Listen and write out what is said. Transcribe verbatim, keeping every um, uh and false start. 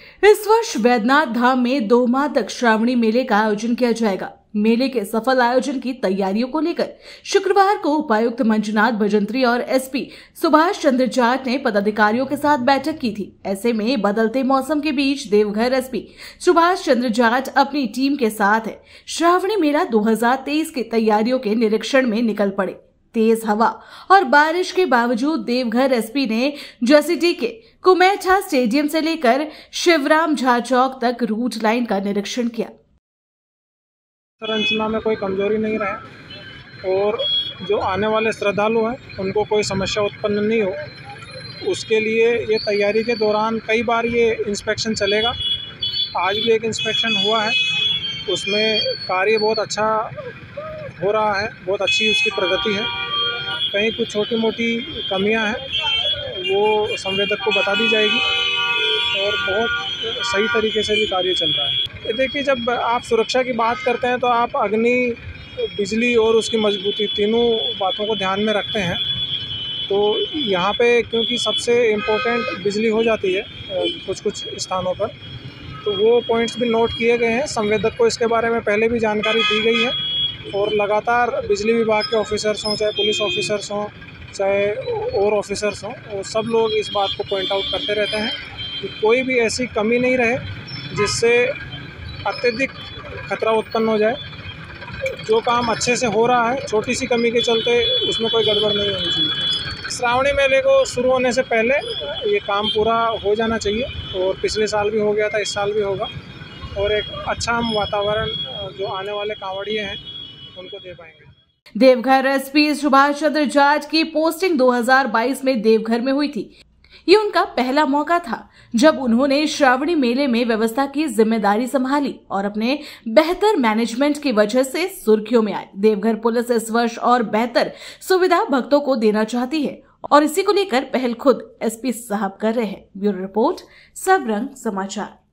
इस वर्ष वैद्यनाथ धाम में दो माह तक श्रावणी मेले का आयोजन किया जाएगा। मेले के सफल आयोजन की तैयारियों को लेकर शुक्रवार को उपायुक्त मंजुनाथ भजंत्री और एसपी सुभाष चंद्र जाट ने पदाधिकारियों के साथ बैठक की थी। ऐसे में बदलते मौसम के बीच देवघर एसपी सुभाष चंद्र जाट अपनी टीम के साथ श्रावणी मेला दो हज़ार तेईस की तैयारियों के निरीक्षण में निकल पड़े। तेज हवा और बारिश के बावजूद देवघर एसपी ने जसीडी के कुमेठा स्टेडियम से लेकर शिवराम झा चौक तक रूट लाइन का निरीक्षण किया। संरचना में कोई कमजोरी नहीं रहे और जो आने वाले श्रद्धालु हैं उनको कोई समस्या उत्पन्न नहीं हो, उसके लिए ये तैयारी के दौरान कई बार ये इंस्पेक्शन चलेगा। आज भी एक इंस्पेक्शन हुआ है, उसमें कार्य बहुत अच्छा हो रहा है, बहुत अच्छी उसकी प्रगति है। कहीं कुछ छोटी मोटी कमियां हैं वो संवेदक को बता दी जाएगी और बहुत सही तरीके से भी कार्य चल रहा है। देखिए, जब आप सुरक्षा की बात करते हैं तो आप अग्नि, बिजली और उसकी मजबूती तीनों बातों को ध्यान में रखते हैं। तो यहाँ पे क्योंकि सबसे इम्पोर्टेंट बिजली हो जाती है कुछ कुछ स्थानों पर, तो वो पॉइंट्स भी नोट किए गए हैं। संवेदक को इसके बारे में पहले भी जानकारी दी गई है और लगातार बिजली विभाग के ऑफिसर्स हों, चाहे पुलिस ऑफिसर्स हों, चाहे और ऑफिसर्स हों, वो सब लोग इस बात को पॉइंट आउट करते रहते हैं कि कोई भी ऐसी कमी नहीं रहे जिससे अत्यधिक खतरा उत्पन्न हो जाए। जो काम अच्छे से हो रहा है, छोटी सी कमी के चलते उसमें कोई गड़बड़ नहीं होनी चाहिए। श्रावणी मेले को शुरू होने से पहले ये काम पूरा हो जाना चाहिए और पिछले साल भी हो गया था, इस साल भी होगा और एक अच्छा हम वातावरण जो आने वाले कांवड़िए हैं उनको दे पाएंगे। देवघर एसपी सुभाष चंद्र जाट की पोस्टिंग दो हज़ार बाईस में देवघर में हुई थी। ये उनका पहला मौका था जब उन्होंने श्रावणी मेले में व्यवस्था की जिम्मेदारी संभाली और अपने बेहतर मैनेजमेंट की वजह से सुर्खियों में आए। देवघर पुलिस इस वर्ष और बेहतर सुविधा भक्तों को देना चाहती है और इसी को लेकर पहल खुद एसपी साहब कर रहे हैं। ब्यूरो रिपोर्ट, सब रंग समाचार।